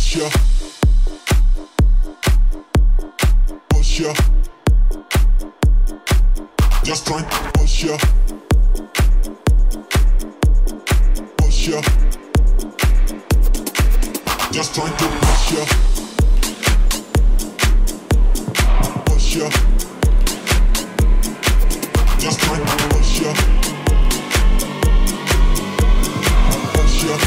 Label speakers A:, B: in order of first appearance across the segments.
A: Just trying to push ya, push ya. Just trying to push ya, push ya. Just trying to push ya, push ya.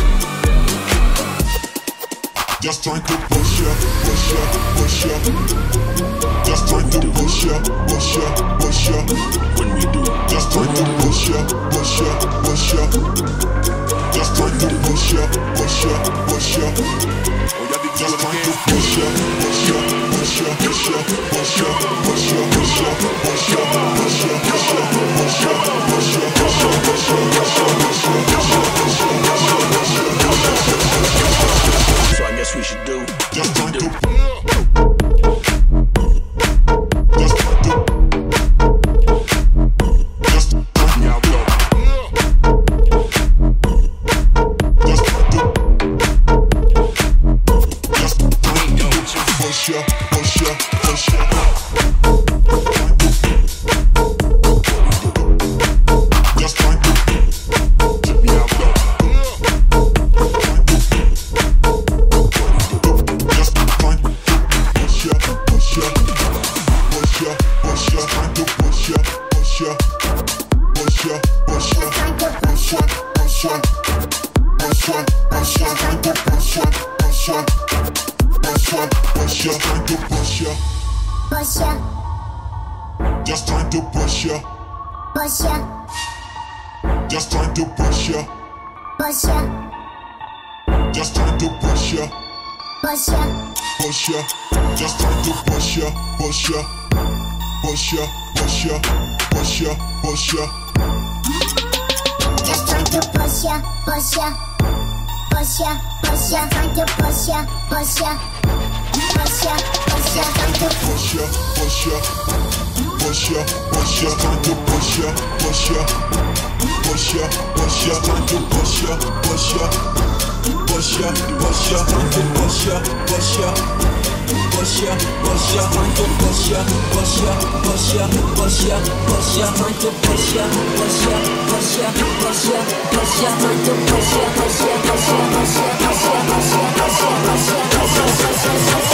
A: Just trying to push ya, push ya, push ya. Just trying to push ya, push ya, push ya.
B: When we do,
A: just trying to push ya, push ya, push ya. Just trying to push ya, push ya, push ya. Just trying to push ya, push ya, push ya, push ya, push ya, push ya, push ya, push ya, push ya, push ya, push ya, push ya, push ya, push ya, push ya.
B: so I guess we should do.
A: Just trying to. Just trying to push ya,
C: push ya,
A: just trying to push ya,
C: push ya,
A: just trying to push ya,
C: push ya,
A: push ya, just trying to push ya, push ya, push ya, push ya, push ya, push ya.
C: just trying to push ya, push ya, push ya, push ya, trying to push ya, push ya, push ya, push ya, trying to
A: push ya, push ya, push ya, push ya, trying to push ya, push ya, push ya, push ya, trying to push ya, push ya, push ya, push ya, trying to push ya, push ya, push ya, push ya, trying to push ya, push ya, push ya, push ya, push ya, trying to push ya, push ya, push ya, push ya, push ya, trying to push ya, push ya, push ya, push ya, push ya, push ya, push ya, push ya, push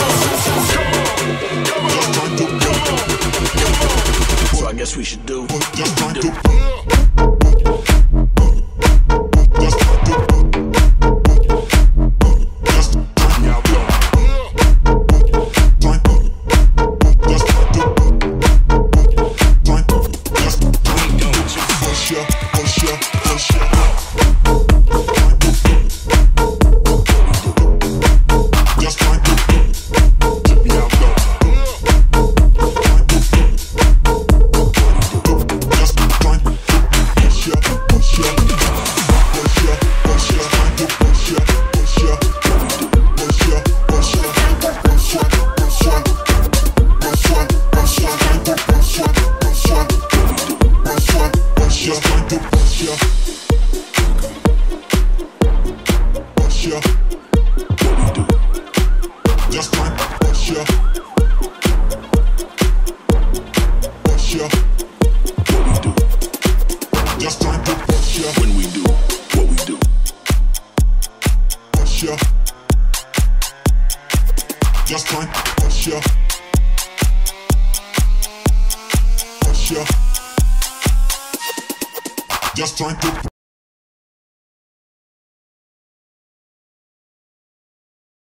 A: ya.
B: So I guess we should do.
A: Just trying to. Just trying to push ya, push ya. Just trying to.